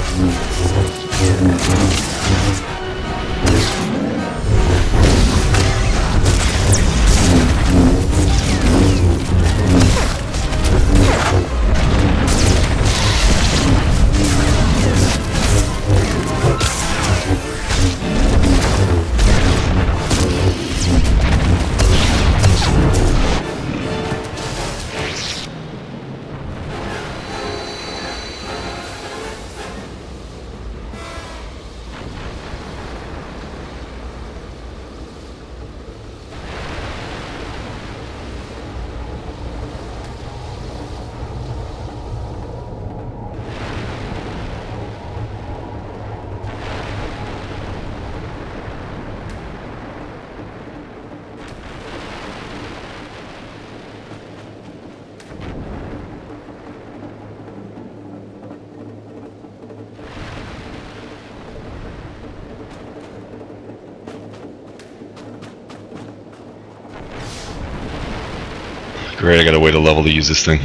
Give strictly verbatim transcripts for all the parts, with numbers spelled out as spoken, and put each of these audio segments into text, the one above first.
Great, I gotta wait a level to use this thing.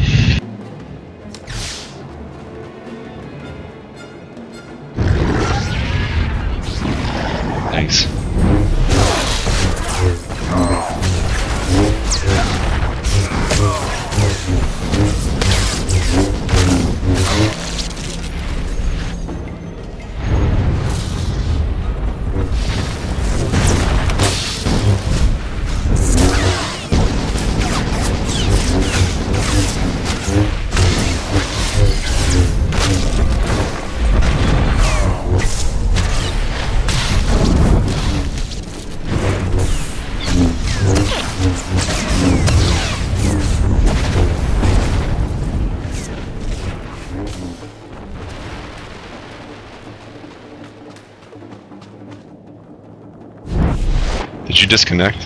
Thanks. Did you disconnect?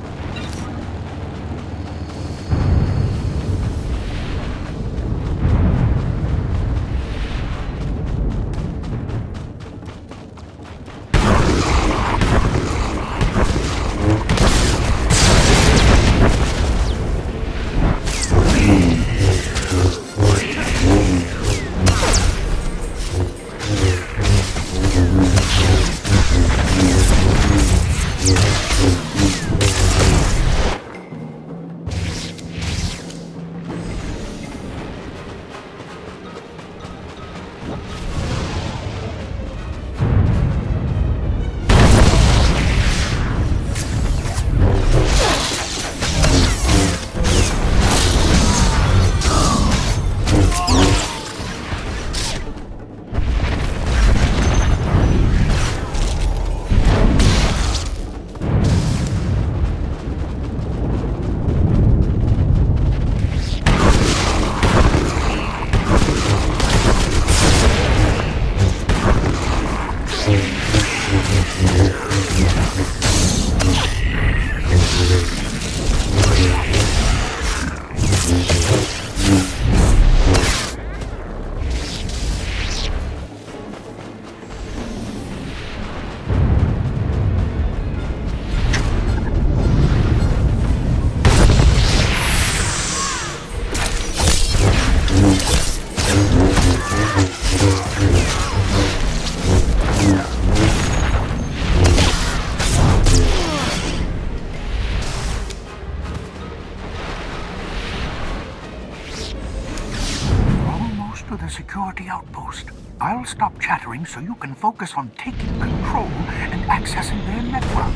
To the security outpost. I'll stop chattering so you can focus on taking control and accessing their network.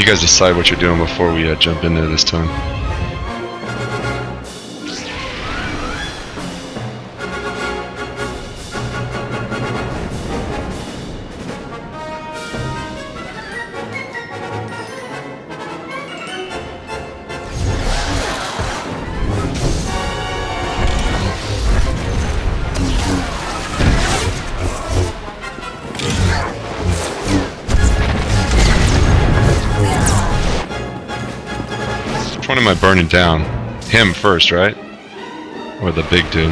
You guys decide what you're doing before we uh, jump in there this time. Which one am I burning down? Him first, right? Or the big dude?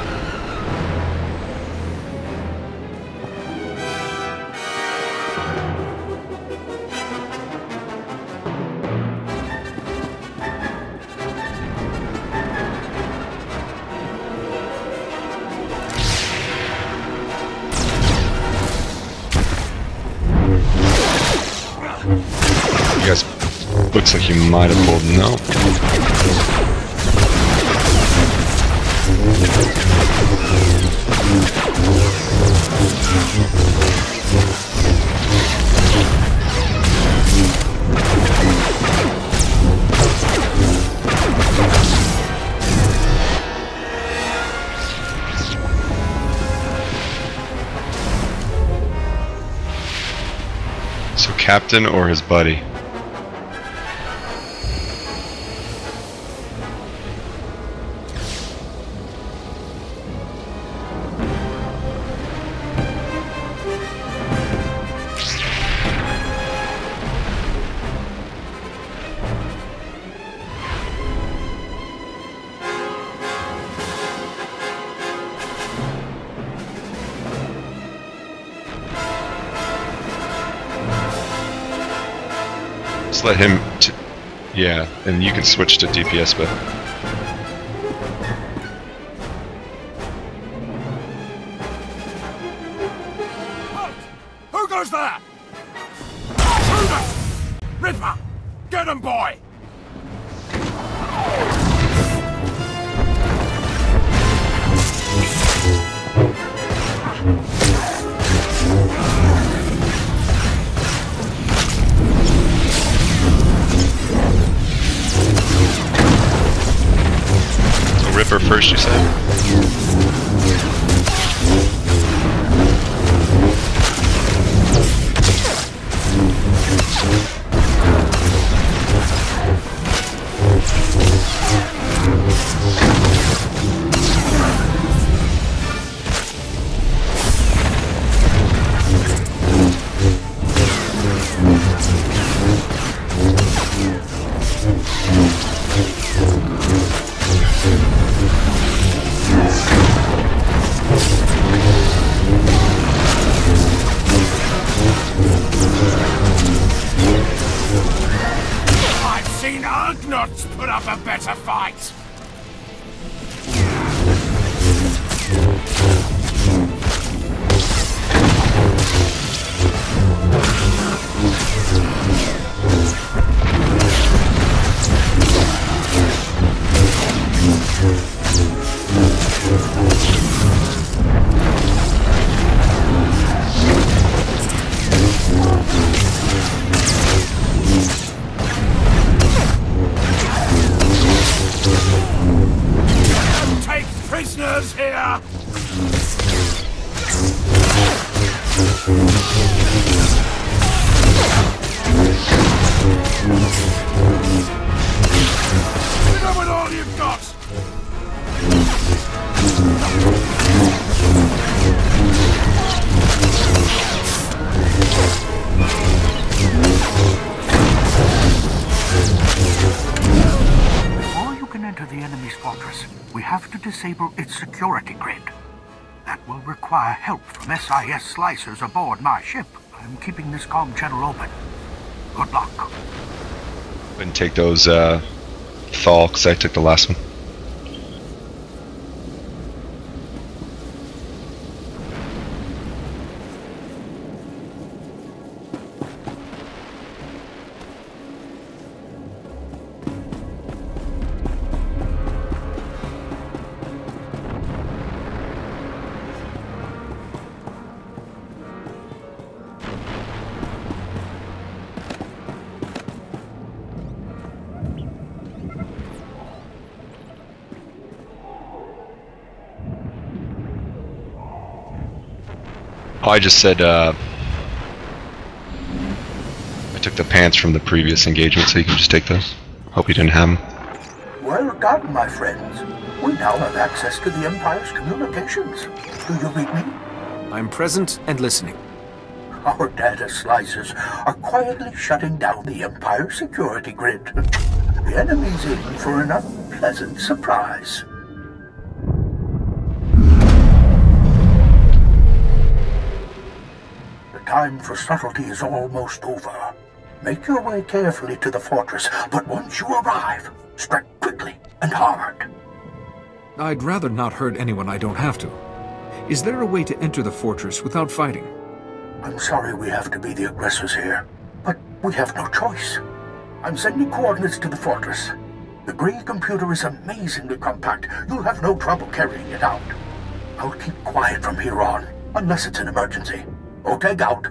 You guys, looks like you might have pulled no. So Captain or his buddy? Just let him, t yeah, and you can switch to D P S, but Halt! Who goes there? Shoot! Ripper! Get him, boy! Ripper first, you said? I've seen Ugnaughts put up a better fight! Take prisoners here! Hit them with all you've got! Before you can enter the enemy's fortress, we have to disable its security grid. That will require help from S I S slicers aboard my ship. I'm keeping this comm channel open. Good luck. And take those uh, Thal, because I took the last one. Oh, I just said, uh... I took the pants from the previous engagement, so you can just take those. Hope you didn't have them. Well done, my friends. We now have access to the Empire's communications. Do you read me? I'm present and listening. Our data slicers are quietly shutting down the Empire security grid. The enemy's in for an unpleasant surprise. The time for subtlety is almost over. Make your way carefully to the fortress, but once you arrive, strike quickly and hard. I'd rather not hurt anyone I don't have to. Is there a way to enter the fortress without fighting? I'm sorry we have to be the aggressors here, but we have no choice. I'm sending coordinates to the fortress. The Gree computer is amazingly compact. You'll have no trouble carrying it out. I'll keep quiet from here on, unless it's an emergency. Okay, out.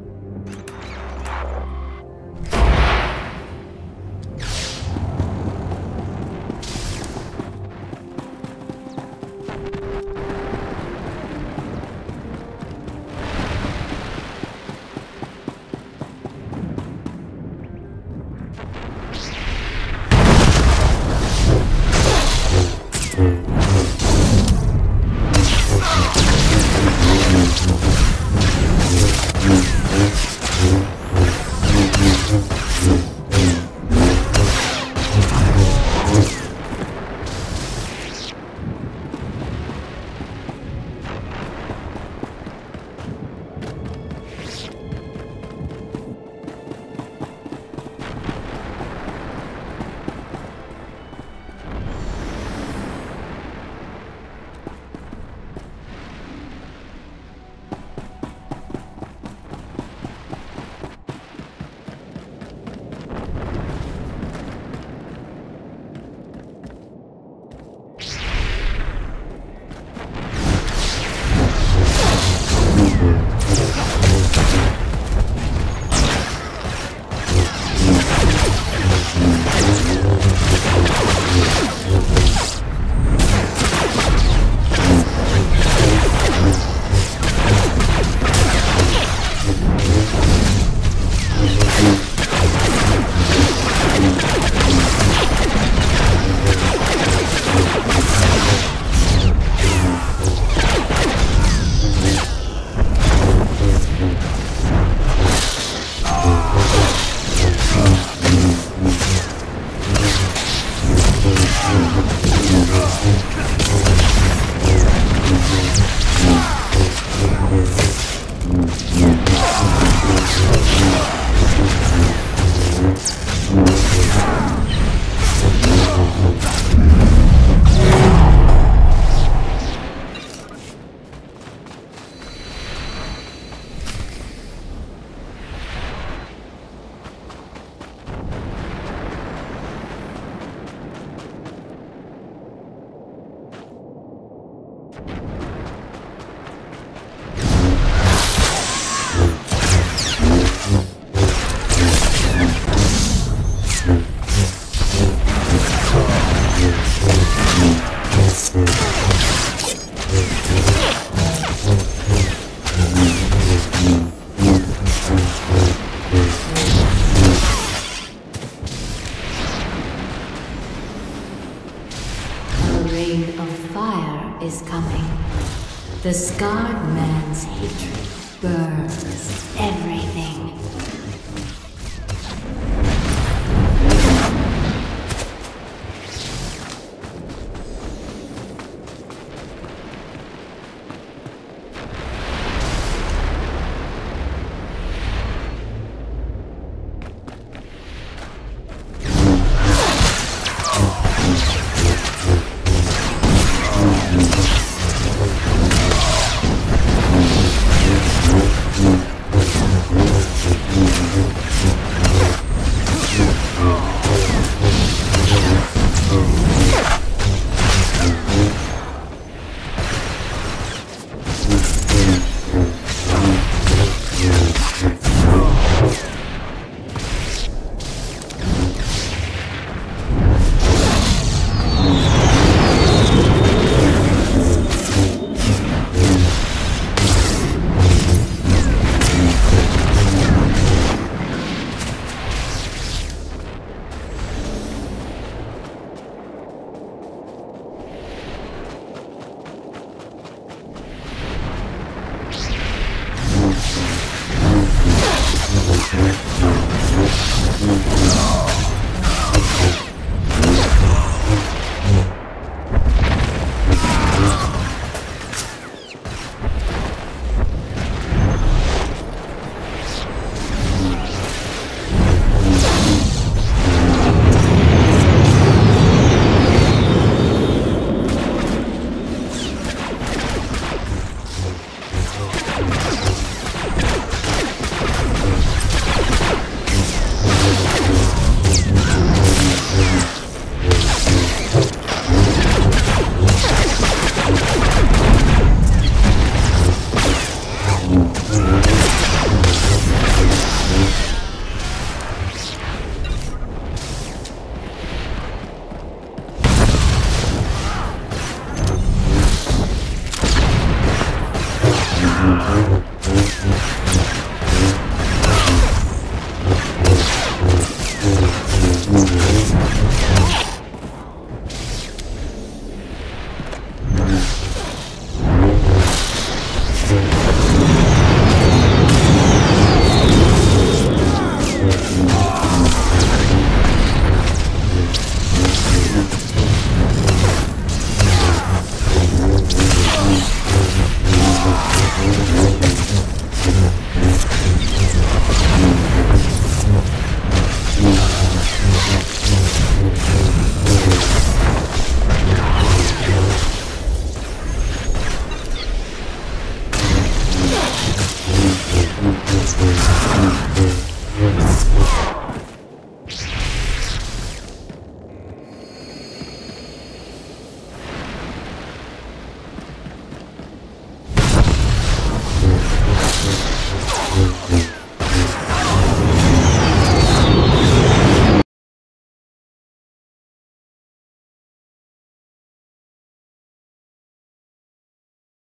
is coming. The scarred man's hatred burns everything.